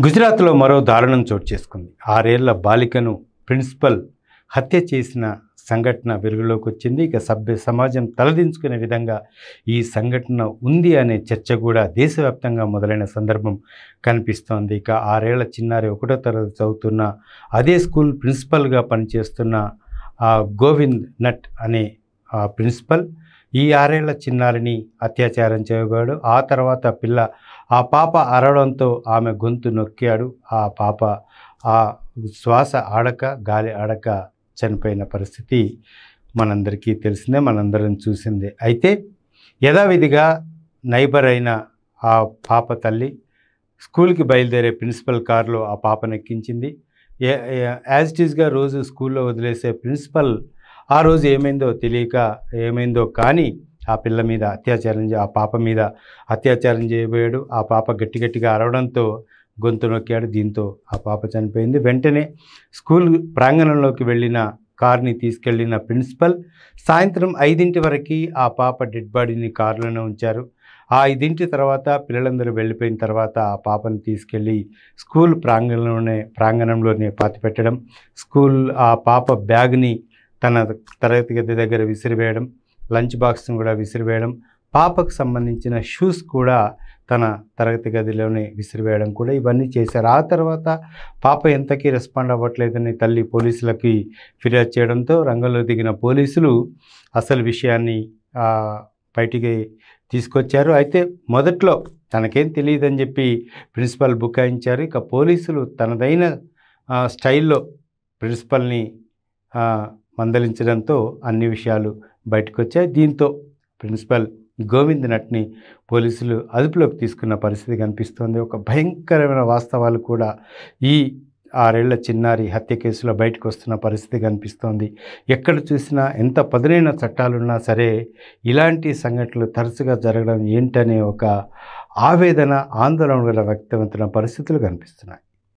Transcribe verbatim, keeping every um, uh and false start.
గుజరాత్లో మరో దారుణం చోటు చేసుకుంది. ఆరేళ్ల బాలికను ప్రిన్సిపల్ హత్య చేసిన సంఘటన వెలుగులోకి వచ్చింది. ఇక సభ్య సమాజం తలదించుకునే విధంగా ఈ సంఘటన ఉంది అనే చర్చ కూడా దేశవ్యాప్తంగా మొదలైన సందర్భం కనిపిస్తోంది. ఇక ఆరేళ్ల చిన్నారి ఒకటో తరగతి చదువుతున్న అదే స్కూల్ ప్రిన్సిపల్గా పనిచేస్తున్న గోవింద్ నట్ అనే ప్రిన్సిపల్ ఈ ఆరేళ్ల చిన్నారిని అత్యాచారం చేయబోయాడు. ఆ తర్వాత పిల్ల ఆ పాప అరవడంతో ఆమె గొంతు నొక్కాడు. ఆ పాప ఆ శ్వాస ఆడక గాలి ఆడక చనిపోయిన పరిస్థితి మనందరికీ తెలిసిందే, మనందరం చూసిందే. అయితే యథావిధిగా నైబర్ అయిన ఆ పాప తల్లి స్కూల్కి బయలుదేరే ప్రిన్సిపల్ కారులో ఆ పాపను ఎక్కించింది. యాజ్ ఇట్ ఈస్గా రోజు స్కూల్లో వదిలేసే ప్రిన్సిపల్ ఆ రోజు ఏమైందో తెలియక ఏమైందో కానీ ఆ పిల్ల మీద అత్యాచారం ఆ పాప మీద అత్యాచారం చేయబోయాడు. ఆ పాప గట్టి గట్టిగా అరవడంతో గొంతు నొక్కాడు. దీంతో ఆ పాప చనిపోయింది. వెంటనే స్కూల్ ప్రాంగణంలోకి వెళ్ళిన కార్ని తీసుకెళ్లిన ప్రిన్సిపల్ సాయంత్రం ఐదింటి వరకు ఆ పాప డెడ్ బాడీని కారులోనే ఉంచారు. ఆ ఐదింటి తర్వాత పిల్లలందరూ వెళ్ళిపోయిన తర్వాత ఆ పాపను తీసుకెళ్ళి స్కూల్ ప్రాంగణంలోనే ప్రాంగణంలోనే పాతిపెట్టడం, స్కూల్ ఆ పాప బ్యాగ్ని తన తరగతి గది దగ్గర విసిరివేయడం, లంచ్ బాక్స్ని కూడా విసిరివేయడం, పాపకు సంబంధించిన షూస్ కూడా తన తరగతి గదిలోనే విసిరివేయడం కూడా ఇవన్నీ చేశారు. ఆ తర్వాత పాప ఎంతకీ రెస్పాండ్ అవ్వట్లేదని తల్లి పోలీసులకి ఫిర్యాదు చేయడంతో రంగంలో దిగిన పోలీసులు అసలు విషయాన్ని బయటికి తీసుకొచ్చారు. అయితే మొదట్లో తనకేం తెలియదని చెప్పి ప్రిన్సిపల్ బుకాయించారు. ఇక పోలీసులు తనదైన స్టైల్లో ప్రిన్సిపల్ని మందలించడంతో అన్ని విషయాలు బయటకు వచ్చాయి. దీంతో ప్రిన్సిపల్ గోవింద్ నట్ని పోలీసులు అదుపులోకి తీసుకున్న పరిస్థితి కనిపిస్తోంది. ఒక భయంకరమైన వాస్తవాలు కూడా ఈ ఆరేళ్ల చిన్నారి హత్య కేసులో బయటకు వస్తున్న పరిస్థితి కనిపిస్తోంది. ఎక్కడ చూసినా ఎంత పదునైన చట్టాలున్నా సరే ఇలాంటి సంఘటనలు తరచుగా జరగడం ఏంటనే ఒక ఆవేదన, ఆందోళన వ్యక్తమవుతున్న పరిస్థితులు కనిపిస్తున్నాయి.